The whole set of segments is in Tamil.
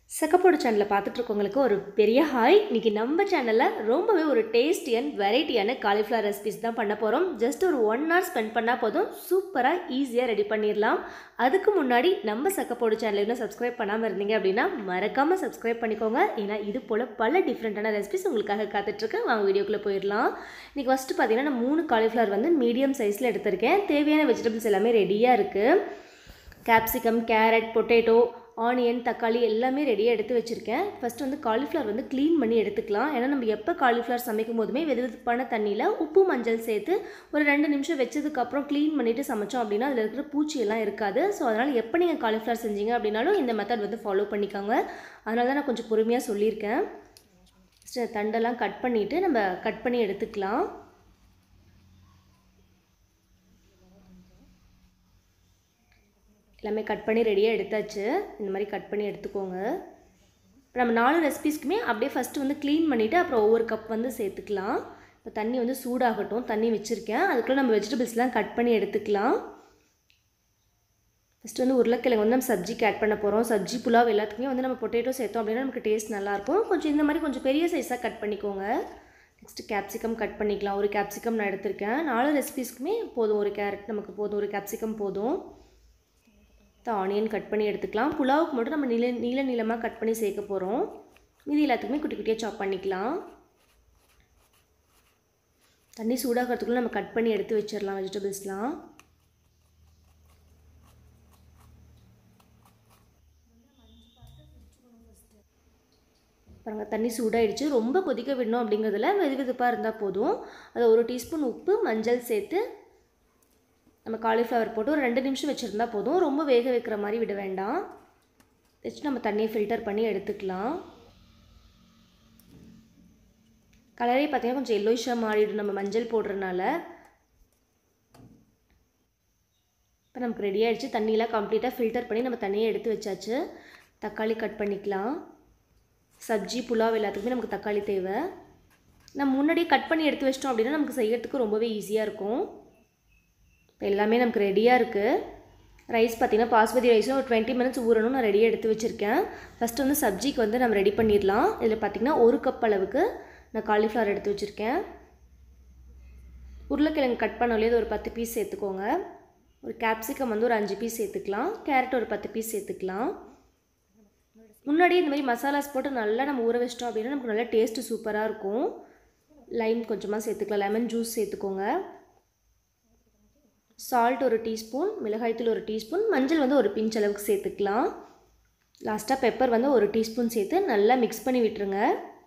சக்கப்போடு சேனலை பார்த்துட்டு இருக்கவங்களுக்கு ஒரு பெரிய ஹாய். இன்றைக்கி நம்ம சேனலில் ரொம்பவே ஒரு டேஸ்டி அண்ட் வெரைட்டியான காலிஃப்ளவர் ரெசிபிஸ் தான் பண்ண போகிறோம். ஜஸ்ட் ஒரு 1 hour ஸ்பெண்ட் பண்ணால் போதும், சூப்பராக ஈஸியாக ரெடி பண்ணிடலாம். அதுக்கு முன்னாடி நம்ம சக்கப்போடு சேனலை இன்னும் சப்ஸ்கிரைப் பண்ணாமல் இருந்தீங்க அப்படின்னா மறக்காமல் சப்ஸ்கிரைப் பண்ணிக்கோங்க. ஏன்னா இது போல் பல டிஃப்ரெண்ட்டான ரெசிபிஸ் உங்களுக்காக காத்துட்ருக்கு. வாங்க வீடியோக்குள்ளே போயிடலாம். இன்றைக்கி ஃபஸ்ட்டு பார்த்தீங்கன்னா நான் 3 காலிஃப்ளவர் வந்து மீடியம் சைஸில் எடுத்திருக்கேன். தேவையான வெஜிடபிள்ஸ் எல்லாமே ரெடியாக இருக்குது. கேப்சிகம், கேரட், பொட்டேட்டோ, ஆனியன், தக்காளி எல்லாமே ரெடியாக எடுத்து வச்சுருக்கேன். ஃபஸ்ட்டு வந்து காலிஃப்ளவர் வந்து க்ளீன் பண்ணி எடுத்துக்கலாம். ஏன்னா நம்ம எப்போ காலிஃப்ளவர் சமைக்கும் போதுமே வெதுவெதுப்பான தண்ணியில் உப்பு மஞ்சள் சேர்த்து ஒரு 2 நிமிஷம் வச்சதுக்கப்புறம் க்ளீன் பண்ணிவிட்டு சமைச்சோம் அப்படின்னா அதில் இருக்கிற பூச்சியெல்லாம் இருக்காது. ஸோ அதனால் எப்போ நீங்கள் காலிஃப்ளவர் செஞ்சீங்க அப்படின்னாலும் இந்த மெத்தட் வந்து ஃபாலோ பண்ணிக்கோங்க. அதனால தான் நான் கொஞ்சம் பொறுமையாக சொல்லியிருக்கேன். தண்டெல்லாம் கட் பண்ணிவிட்டு நம்ம கட் பண்ணி எடுத்துக்கலாம். எல்லாமே கட் பண்ணி ரெடியாக எடுத்தாச்சு. இந்த மாதிரி கட் பண்ணி எடுத்துக்கோங்க. இப்போ நம்ம 4 ரெசிபீஸ்க்குமே அப்படியே ஃபஸ்ட்டு வந்து க்ளீன் பண்ணிவிட்டு அப்புறம் ஒவ்வொரு கப் வந்து சேர்த்துக்கலாம். இப்போ தண்ணி வந்து சூடாகட்டும். தண்ணி வச்சுருக்கேன். அதுக்குள்ளே நம்ம வெஜிடபிள்ஸ்லாம் கட் பண்ணி எடுத்துக்கலாம். ஃபஸ்ட்டு வந்து உருளைக்கிழங்கு வந்து நம்ம சப்ஜிக்கு ஆட் பண்ண போகிறோம். சப்ஜி புலாவ் எல்லாத்துக்குமே வந்து நம்ம பொட்டேட்டோ சேர்த்தோம் அப்படின்னா நமக்கு டேஸ்ட் நல்லாயிருக்கும். கொஞ்சம் இந்த மாதிரி கொஞ்சம் பெரிய சைஸாக கட் பண்ணிக்கோங்க. நெக்ஸ்ட்டு கேப்சிகம் கட் பண்ணிக்கலாம். ஒரு கேப்சிகம் நான் எடுத்திருக்கேன். 4 ரெசிபீஸ்க்குமே போதும். ஒரு கேரட் நமக்கு போதும், ஒரு கேப்சிகம் போதும். ஆனியன் கட் பண்ணி எடுத்துக்கலாம். புலாவுக்கு மட்டும் நம்ம நீளமாக கட் பண்ணி சேர்க்க போகிறோம். மீதி எல்லாத்துக்குமே குட்டி குட்டியாக சாப் பண்ணிக்கலாம். தண்ணி சூடாகிறதுக்குள்ள நம்ம கட் பண்ணி எடுத்து வச்சிடலாம் வெஜிடபிள்ஸ்லாம். பாருங்கள், தண்ணி சூடாகிடுச்சு. ரொம்ப கொதிக்க விடணும் அப்படிங்கிறதுல வெதுவெதுப்பாக இருந்தால் போதும். அது 1 டீஸ்பூன் உப்பு, மஞ்சள் சேர்த்து நம்ம காலிஃப்ளவர் போட்டு ஒரு 2 நிமிஷம் வச்சுருந்தா போதும். ரொம்ப வேக வைக்கிற மாதிரி விட வேண்டாம். வச்சு நம்ம தண்ணியை ஃபில்டர் பண்ணி எடுத்துக்கலாம். கலரே பார்த்தீங்கன்னா கொஞ்சம் எல்லோயிஷாக மாறிடும் நம்ம மஞ்சள் போடுறதுனால. இப்போ நமக்கு ரெடி ஆகிடுச்சு. தண்ணியெலாம் கம்ப்ளீட்டாக ஃபில்டர் பண்ணி நம்ம தண்ணியை எடுத்து வச்சாச்சு. தக்காளி கட் பண்ணிக்கலாம். சப்ஜி புலாவ் எல்லாத்துக்குமே நமக்கு தக்காளி தேவை. நம்ம முன்னாடியே கட் பண்ணி எடுத்து வச்சிட்டோம் அப்படின்னா நமக்கு செய்யறதுக்கு ரொம்பவே ஈஸியாக இருக்கும். இப்போ எல்லாமே நமக்கு ரெடியாக இருக்குது. ரைஸ் பார்த்திங்கன்னா பாஸ்மதி ரைஸும் ஒரு 20 minutes ஊறணும். நான் ரெடியாக எடுத்து வச்சுருக்கேன். ஃபஸ்ட்டு வந்து சப்ஜிக்கு வந்து நம்ம ரெடி பண்ணிடலாம். இதில் பார்த்திங்கன்னா 1 கப் அளவுக்கு நான் காலிஃப்ளவர் எடுத்து வச்சுருக்கேன். உருளைக்கிழங்கு கட் பண்ணலையே ஒரு 10 பீஸ் சேர்த்துக்கோங்க. ஒரு கேப்சிகம் வந்து ஒரு 5 பீஸ் சேர்த்துக்கலாம். கேரட் ஒரு 10 பீஸ் சேர்த்துக்கலாம். முன்னாடியே இந்த மாதிரி மசாலாஸ் போட்டு நல்லா நம்ம ஊற வச்சிட்டோம் அப்படின்னா நமக்கு நல்லா டேஸ்ட்டு சூப்பராக இருக்கும். லைம் கொஞ்சமாக சேர்த்துக்கலாம். லெமன் ஜூஸ் சேர்த்துக்கோங்க. சால்ட் ஒரு டீஸ்பூன், மிளகாய்த்தூள் ஒரு டீஸ்பூன், மஞ்சள் வந்து ஒரு பிஞ்ச் அளவுக்கு சேர்த்துக்கலாம். லாஸ்ட்டாக பெப்பர் வந்து ஒரு டீஸ்பூன் சேர்த்து நல்லா மிக்ஸ் பண்ணி விட்டுருங்க.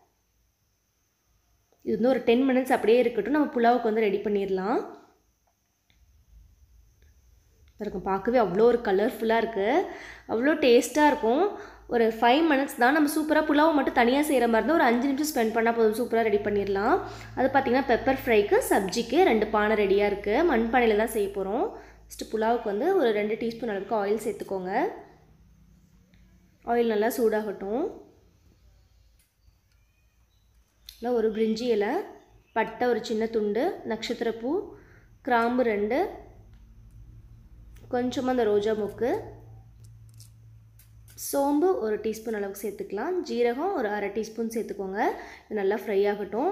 இது வந்து ஒரு 10 minutes அப்படியே இருக்கட்டும். நம்ம புலாவுக்கு வந்து ரெடி பண்ணிடலாம். இருக்கும் பார்க்கவே அவ்வளோ ஒரு கலர்ஃபுல்லாக இருக்குது. அவ்வளோ டேஸ்ட்டாக இருக்கும். ஒரு 5 minutes தான். நம்ம சூப்பராக புலாவை மட்டும் தனியாக செய்கிற மாதிரி இருந்தால் ஒரு 5 நிமிஷம் ஸ்பெண்ட் பண்ணால் போதும். சூப்பராக ரெடி பண்ணிடலாம். அது பார்த்திங்கன்னா பெப்பர் ஃப்ரைக்கு, சப்ஜிக்கு 2 பானை ரெடியாக இருக்குது. மண்பானையில் தான் செய்ய போகிறோம். ஃபஸ்ட்டு புலாவுக்கு வந்து ஒரு 2 டீஸ்பூன் அளவுக்கு ஆயில் சேர்த்துக்கோங்க. ஆயில் நல்லா சூடாகட்டும். இல்லை ஒரு பிரிஞ்சி இலை, பட்டை ஒரு சின்ன துண்டு, நட்சத்திரப்பூ, கிராம்பு 2, கொஞ்சமாக அந்த ரோஜா மொக்கு, சோம்பு ஒரு டீஸ்பூன் அளவுக்கு சேர்த்துக்கலாம். ஜீரகம் ஒரு 1/2 டீஸ்பூன் சேர்த்துக்கோங்க. இது நல்லா ஃப்ரை ஆகட்டும்.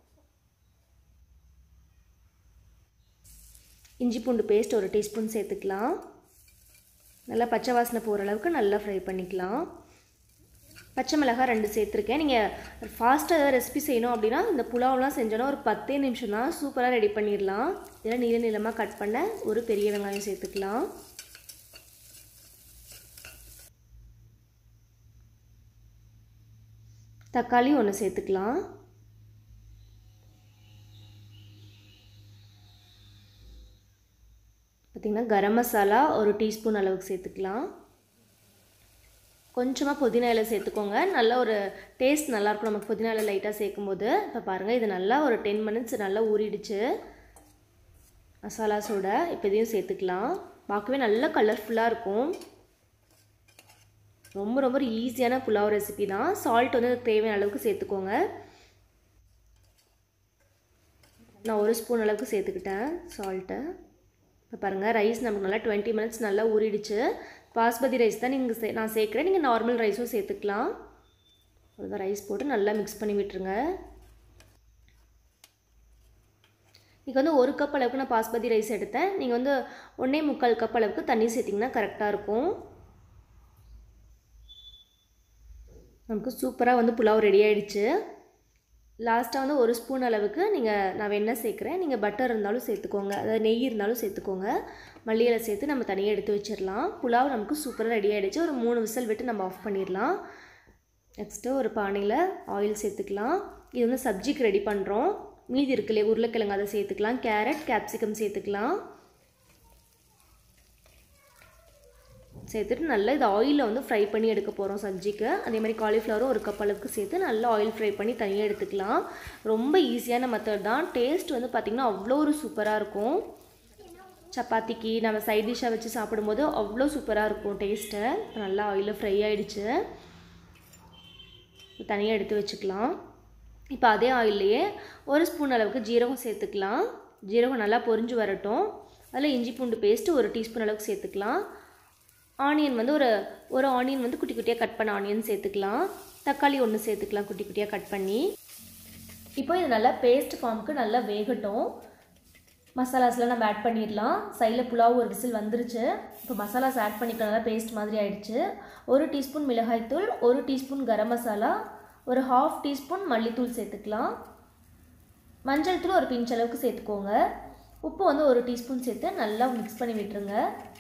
இஞ்சி பூண்டு பேஸ்ட் ஒரு டீஸ்பூன் சேர்த்துக்கலாம். நல்லா பச்சை வாசனை போகிற அளவுக்கு நல்லா ஃப்ரை பண்ணிக்கலாம். பச்சை மிளகாய் 2 சேர்த்துருக்கேன். நீங்கள் ஃபாஸ்ட்டாக ஏதாவது ரெசிபி செய்யணும் அப்படின்னா இந்த புலாவெலாம் செஞ்சோன்னா ஒரு 10 நிமிஷம் தான் சூப்பராக ரெடி பண்ணிடலாம். இதெல்லாம் நீளமாக கட் பண்ண ஒரு பெரிய வெங்காயம் சேர்த்துக்கலாம். தக்காளி 1 சேர்த்துக்கலாம். பார்த்திங்கன்னா கரம் மசாலா ஒரு டீஸ்பூன் அளவுக்கு சேர்த்துக்கலாம். கொஞ்சமாக புதினா இலை சேர்த்துக்கோங்க. நல்ல ஒரு டேஸ்ட் நல்லாயிருக்கும் நமக்கு புதினா இலை லைட்டாக சேர்க்கும் போது. இப்போ பாருங்கள், இது நல்லா ஒரு 10 minutes நல்லா ஊறிடுச்சு மசாலாஸோட. இப்போ இதையும் சேர்த்துக்கலாம். பார்க்கவே நல்லா கலர்ஃபுல்லாக இருக்கும். ரொம்ப ரொம்ப ஈஸியான புலாவ் ரெசிபி தான். சால்ட் வந்து தேவையான அளவுக்கு சேர்த்துக்கோங்க. நான் 1 ஸ்பூன் அளவுக்கு சேர்த்துக்கிட்டேன் சால்ட்டை. இப்போ பாருங்கள், ரைஸ் நமக்கு நல்லா 20 minutes நல்லா ஊறிடுச்சு. பாஸ்மதி ரைஸ் தான் நான் சேர்க்குறேன். நீங்கள் நார்மல் ரைஸும் சேர்த்துக்கலாம். அவ்வளோதான், ரைஸ் போட்டு நல்லா மிக்ஸ் பண்ணி விட்டுருங்க. இன்றைக்கி வந்து 1 கப் அளவுக்கு நான் பாஸ்மதி ரைஸ் எடுத்தேன். நீங்கள் வந்து 1.25 கப் அளவுக்கு தண்ணி சேர்த்திங்கன்னா கரெக்டாக இருக்கும். நமக்கு சூப்பராக வந்து புலாவ் ரெடி ஆகிடுச்சு. லாஸ்ட்டாக வந்து 1 ஸ்பூன் அளவுக்கு நான் வெண்ணெய் சேர்க்குறேன். நீங்கள் பட்டர் இருந்தாலும் சேர்த்துக்கோங்க, அதாவது நெய் இருந்தாலும் சேர்த்துக்கோங்க. மல்லி இலை சேர்த்து நம்ம தனியாக எடுத்து வச்சிடலாம். புலாவ் நமக்கு சூப்பராக ரெடி ஆகிடுச்சு. ஒரு 3 விசில் விட்டு நம்ம ஆஃப் பண்ணிடலாம். நெக்ஸ்ட்டு ஒரு பானையில் ஆயில் சேர்த்துக்கலாம். இது வந்து சப்ஜிக்கு ரெடி பண்ணுறோம். மீதி இருக்குல்லையே உருளைக்கிழங்கு, அதை சேர்த்துக்கலாம். கேரட், கேப்சிகம் சேர்த்துக்கலாம். சேர்த்துட்டு நல்லா இது ஆயிலில் வந்து ஃப்ரை பண்ணி எடுக்க போகிறோம் சப்ஜிக்கு. அதே மாதிரி காலிஃப்ளவரும் 1 கப் அளவுக்கு சேர்த்து நல்லா ஆயில் ஃப்ரை பண்ணி தனியாக எடுத்துக்கலாம். ரொம்ப ஈஸியான மெத்தட் தான். டேஸ்ட் வந்து பார்த்திங்கன்னா அவ்வளோ ஒரு சூப்பராக இருக்கும். சப்பாத்திக்கு நம்ம சைட் டிஷ்ஷாக வச்சு சாப்பிடும்போது அவ்வளோ சூப்பராக இருக்கும் டேஸ்ட்டு. நல்லா ஆயிலில் ஃப்ரை ஆகிடுச்சு. தனியாக எடுத்து வச்சுக்கலாம். இப்போ அதே ஆயில்லையே 1 ஸ்பூன் அளவுக்கு ஜீரகம் சேர்த்துக்கலாம். ஜீரகம் நல்லா பொரிஞ்சு வரட்டும். அதில் இஞ்சி பூண்டு பேஸ்ட்டு 1 டீஸ்பூன் அளவுக்கு சேர்த்துக்கலாம். ஆனியன் வந்து ஒரு ஆனியன் வந்து குட்டி குட்டியாக கட் பண்ண ஆனியன் சேர்த்துக்கலாம். தக்காளி 1 சேர்த்துக்கலாம் குட்டி குட்டியாக கட் பண்ணி. இப்போ இது நல்லா பேஸ்ட் ஃபார்முக்கு நல்லா வேகட்டும். மசாலாஸ்லாம் நம்ம ஆட் பண்ணிடலாம். சைடில் புலாவ் ஒரு விசில் வந்துருச்சு. இப்போ மசாலாஸ் ஆட் பண்ணிக்கலாம். நல்லா பேஸ்ட் மாதிரி ஆகிடுச்சு. 1 டீஸ்பூன் மிளகாய்த்தூள், 1 டீஸ்பூன் கரம் மசாலா, ஒரு 1/2 டீஸ்பூன் மல்லித்தூள் சேர்த்துக்கலாம். மஞ்சள் தூள் ஒரு பிஞ்ச் அளவுக்கு சேர்த்துக்கோங்க. உப்பு வந்து 1 டீஸ்பூன் சேர்த்து நல்லா மிக்ஸ் பண்ணி விட்டுருங்க.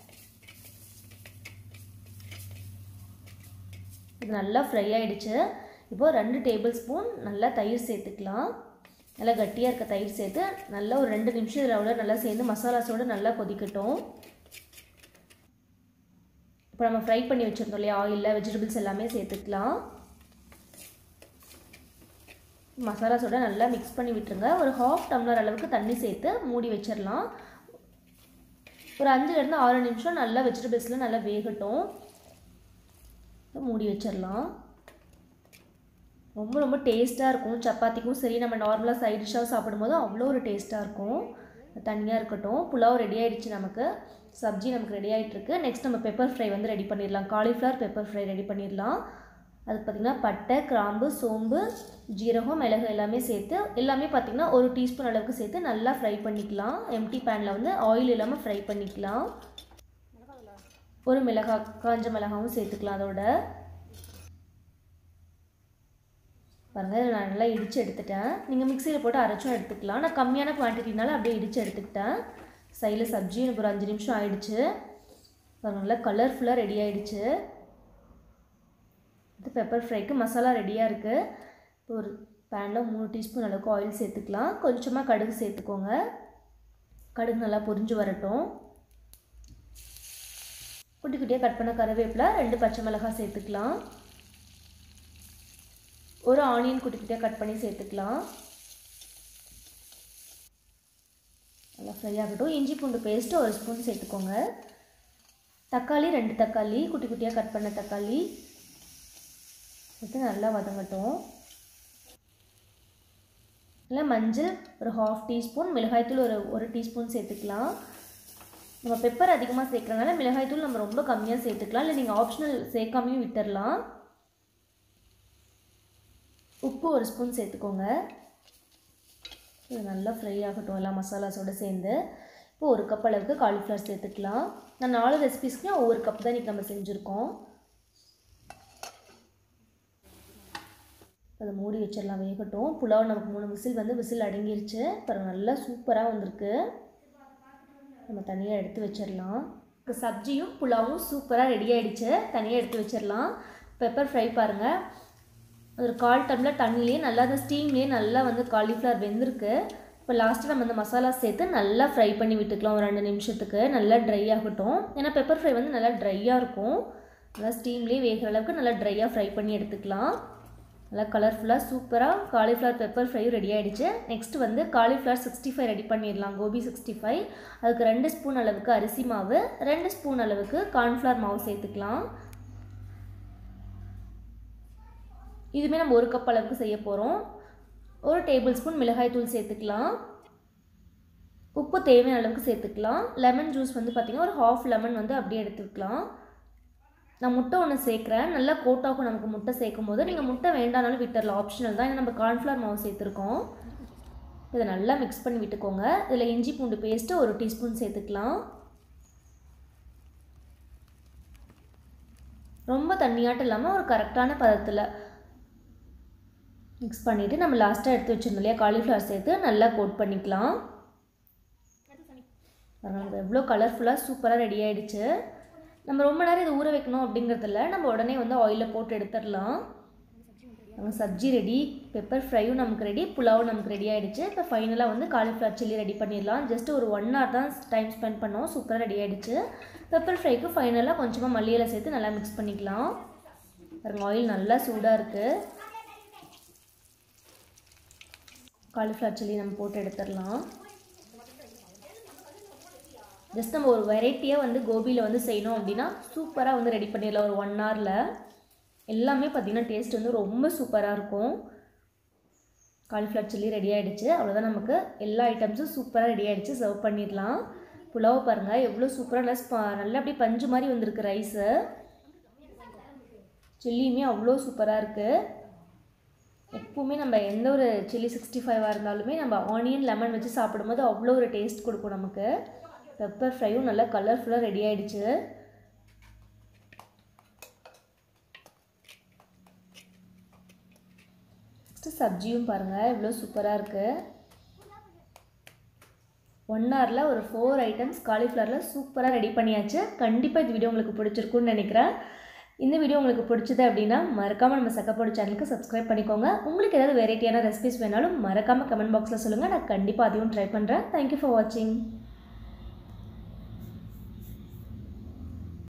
இது நல்லா ஃப்ரை ஆகிடுச்சு. இப்போது 2 டேபிள் ஸ்பூன் நல்லா தயிர் சேர்த்துக்கலாம். நல்லா கட்டியாக இருக்க தயிர் சேர்த்து நல்லா ஒரு 2 நிமிஷம் இதில் நல்லா சேர்ந்து மசாலாஸோடு நல்லா கொதிக்கட்டும். இப்போ நம்ம ஃப்ரை பண்ணி வச்சுருந்தோம் இல்லையா ஆயிலில், வெஜிடபிள்ஸ் எல்லாமே சேர்த்துக்கலாம். மசாலாஸோட நல்லா மிக்ஸ் பண்ணி விட்டுருங்க. ஒரு 1/2 டம்ளர் அளவுக்கு தண்ணி சேர்த்து மூடி வச்சிடலாம். ஒரு 5லேருந்து 6 நிமிஷம் நல்லா வெஜிடபிள்ஸில் நல்லா வேகட்டும். மூடி வச்சிடலாம். ரொம்ப ரொம்ப டேஸ்ட்டாக இருக்கும். சப்பாத்திக்கும் சரி, நம்ம நார்மலாக சைட் டிஷ்ஷாக சாப்பிடும்போது அவ்வளோ ஒரு டேஸ்ட்டாக இருக்கும். தனியாக இருக்கட்டும். புலாவ் ரெடி ஆகிடுச்சு. நமக்கு சப்ஜி நமக்கு ரெடி ஆகிட்டுருக்கு. நெக்ஸ்ட் நம்ம பெப்பர் ஃப்ரை வந்து ரெடி பண்ணிடலாம். காலிஃப்ளவர் பெப்பர் ஃப்ரை ரெடி பண்ணிடலாம். அதுக்கு பார்த்திங்கன்னா பட்டை, கிராம்பு, சோம்பு, ஜீரகம், மிளகு எல்லாமே சேர்த்து எல்லாமே பார்த்திங்கன்னா 1 டீஸ்பூன் அளவுக்கு சேர்த்து நல்லா ஃப்ரை பண்ணிக்கலாம். எம்டி பேனில் வந்து ஆயில் இல்லாமல் ஃப்ரை பண்ணிக்கலாம். ஒரு காஞ்ச மிளகாவும் சேர்த்துக்கலாம். அதோட பாருங்கள், இதை நான் நல்லா இடித்து எடுத்துட்டேன். நீங்கள் மிக்சியில் போட்டு அரைச்சும் எடுத்துக்கலாம். நான் கம்மியான குவான்டிட்டினால அப்படியே இடித்து எடுத்துக்கிட்டேன். சைடில் சப்ஜி எனக்கு ஒரு 5 நிமிஷம் ஆயிடுச்சு. பாருங்கள், நல்லா கலர்ஃபுல்லாக ரெடி ஆகிடுச்சு. இது பெப்பர் ஃப்ரைக்கு மசாலா ரெடியாக இருக்குது. இப்போ ஒரு பேனில் 3 டீஸ்பூன் அளவுக்கு ஆயில் சேர்த்துக்கலாம். கொஞ்சமாக கடுகு சேர்த்துக்கோங்க. கடுகு நல்லா பொரிஞ்சு வரட்டும். குட்டி குட்டியாக கட் பண்ண கருவேப்பிலை, 2 பச்சை மிளகாய் சேர்த்துக்கலாம். ஒரு ஆனியன் குட்டி குட்டியாக கட் பண்ணி சேர்த்துக்கலாம். நல்லா ஃப்ரை ஆகட்டும். இஞ்சி பூண்டு பேஸ்ட்டு 1 ஸ்பூன் சேர்த்துக்கோங்க. தக்காளி 2 தக்காளி குட்டி குட்டியாக கட் பண்ண தக்காளி சேர்த்து நல்லா வதங்கட்டும். இல்லை மஞ்சள் ஒரு 1/2 டீஸ்பூன், மிளகாய்த்தூள் ஒரு டீஸ்பூன் சேர்த்துக்கலாம். நம்ம பெப்பர் அதிகமாக சேர்க்குறதுனால மிளகாய்த்தூள் நம்ம ரொம்ப கம்மியாக சேர்த்துக்கலாம். இல்லை நீங்கள் ஆப்ஷனல் சேர்க்காமையும் விட்டுடலாம். உப்பு 1 ஸ்பூன் சேர்த்துக்கோங்க. இது நல்லா ஃப்ரை ஆகட்டும் எல்லா மசாலாஸோடு சேர்ந்து. இப்போ 1 கப் அளவுக்கு காலிஃப்ளவர் சேர்த்துக்கலாம். நான் 4 ரெசிபீஸ்க்கு ஒவ்வொரு கப் தான் இன்றைக்கி நம்ம செஞ்சுருக்கோம். அதை மூடி வச்சிடலாம், வேகட்டும். புலாவ் நமக்கு 3 விசில் அடங்கிருச்சு. அப்புறம் நல்லா சூப்பராக வந்திருக்கு. நம்ம தனியாக எடுத்து வச்சிடலாம். இப்போ சப்ஜியும் புலாவும் சூப்பராக ரெடி ஆகிடுச்சு. தனியாக எடுத்து வச்சிடலாம். பெப்பர் ஃப்ரை பாருங்கள், ஒரு 1/4 டம்ளர் தண்ணியிலே நல்லா அந்த ஸ்டீம்லேயே நல்லா வந்து காலிஃப்ளவர் வெந்திருக்கு. இப்போ லாஸ்ட்டு நம்ம அந்த மசாலா சேர்த்து நல்லா ஃப்ரை பண்ணி விட்டுக்கலாம். ஒரு 2 நிமிஷத்துக்கு நல்லா ட்ரை ஆகட்டும். ஏன்னா பெப்பர் ஃப்ரை வந்து நல்லா ட்ரையாக இருக்கும். நல்லா ஸ்டீம்லேயே வேகிற அளவுக்கு நல்லா ட்ரையாக ஃப்ரை பண்ணி எடுத்துக்கலாம். நல்லா கலர்ஃபுல்லாக சூப்பராக காலிஃப்ளவர் பெப்பர் ஃப்ரை ரெடி ஆகிடுச்சு. நெக்ஸ்ட்டு வந்து காலிஃப்ளவர் 65 ரெடி பண்ணிடலாம். கோபி 65. அதுக்கு 2 ஸ்பூன் அளவுக்கு அரிசி மாவு, 2 ஸ்பூன் அளவுக்கு கார்ன்ஃப்ளவர் மாவு சேர்த்துக்கலாம். இதுவுமே நம்ம 1 கப் அளவுக்கு செய்ய போகிறோம். 1 டேபிள் ஸ்பூன் மிளகாய் தூள் சேர்த்துக்கலாம். உப்பு தேவையான அளவுக்கு சேர்த்துக்கலாம். லெமன் ஜூஸ் வந்து பார்த்திங்கன்னா ஒரு 1/2 லெமன் வந்து அப்படியே எடுத்துக்கலாம். நான் முட்டை ஒன்று சேர்க்குறேன். நல்லா கோட்டாகும் நமக்கு முட்டை சேர்க்கும் போது. நீங்கள் முட்டை வேண்டானாலும் விட்டுடலாம், ஆப்ஷனல் தான். ஏன்னா நம்ம கார்ன்ஃப்ளவர் மாவு சேர்த்துருக்கோம். இதை நல்லா மிக்ஸ் பண்ணி விட்டுக்கோங்க. இதில் இஞ்சி பூண்டு பேஸ்ட்டு 1 டீஸ்பூன் சேர்த்துக்கலாம். ரொம்ப தண்ணியாட்டம் இல்லாமல் ஒரு கரெக்டான பதத்தில் மிக்ஸ் பண்ணிவிட்டு நம்ம லாஸ்ட்டாக எடுத்து வச்சுருந்தோம் இல்லையா காலிஃப்ளவர் சேர்த்து நல்லா கோட் பண்ணிக்கலாம். எவ்வளோ கலர்ஃபுல்லாக சூப்பராக ரெடி ஆகிடுச்சு. நம்ம ரொம்ப நேரம் இதை ஊற வைக்கணும் அப்படிங்கிறதில்ல, நம்ம உடனே வந்து ஆயிலில் போட்டு எடுத்துடலாம். நம்ம சப்ஜி ரெடி, பெப்பர் ஃப்ரையும் நமக்கு ரெடி, புலாவும் நமக்கு ரெடி ஆகிடுச்சு. இப்போ ஃபைனலாக வந்து காலிஃப்ளவர் சில்லி ரெடி பண்ணிடலாம். ஜஸ்ட் ஒரு 1 hour தான் டைம் ஸ்பெண்ட் பண்ணோம். சூப்பராக ரெடி ஆகிடுச்சு. பெப்பர் ஃப்ரைக்கு ஃபைனலாக கொஞ்சமாக மல்லியில சேர்த்து நல்லா மிக்ஸ் பண்ணிக்கலாம். பாருங்க ஆயில் நல்லா சூடாக இருக்குது. காலிஃப்ளவர் சில்லி நம்ம போட்டு எடுத்துடலாம். ஜஸ்ட் நம்ம ஒரு வெரைட்டியாக வந்து கோபியில் வந்து செய்யணும் அப்படின்னா சூப்பராக வந்து ரெடி பண்ணிடலாம் ஒரு 1 hourல. எல்லாமே பார்த்திங்கன்னா டேஸ்ட் வந்து ரொம்ப சூப்பராக இருக்கும். காலிஃப்ளவர் சில்லி ரெடி ஆகிடுச்சு. அவ்வளோதான், நமக்கு எல்லா ஐட்டம்ஸும் சூப்பராக ரெடி ஆகிடுச்சு. சர்வ் பண்ணிடலாம். புலாவை பாருங்கள் எவ்வளோ சூப்பராக நல்லா அப்படியே பஞ்சு மாதிரி வந்திருக்கு ரைஸு. சில்லியுமே அவ்வளோ சூப்பராக இருக்குது. எப்பவுமே நம்ம எந்த ஒரு சில்லி 65 இருந்தாலுமே நம்ம ஆனியன் லெமன் வச்சு சாப்பிடும்போது அவ்வளோ ஒரு டேஸ்ட் கொடுக்கும் நமக்கு. பெப்பர் ஃப்ரையும் நல்லா கலர்ஃபுல்லாக ரெடி ஆகிடுச்சு. நெக்ஸ்ட்டு சப்ஜியும் பாருங்கள் எவ்வளோ சூப்பராக இருக்குது. 1 hourல ஒரு 4 ஐட்டம்ஸ் காலிஃப்ளவரில் சூப்பராக ரெடி பண்ணியாச்சு. கண்டிப்பாக இந்த வீடியோ உங்களுக்கு பிடிச்சிருக்குன்னு நினைக்கிறேன். இந்த வீடியோ உங்களுக்கு பிடிச்சது அப்படின்னா மறக்காமல் நம்ம சக்கப்போடு சேனலுக்கு சப்ஸ்கிரைப் பண்ணிக்கோங்க. உங்களுக்கு ஏதாவது வெரைட்டியான ரெசிபிஸ் வேணாலும் மறக்காமல் கமெண்ட் பாக்ஸில் சொல்லுங்கள். நான் கண்டிப்பாக அதையும் ட்ரை பண்ணுறேன். தேங்க்யூ ஃபார் வாட்சிங்.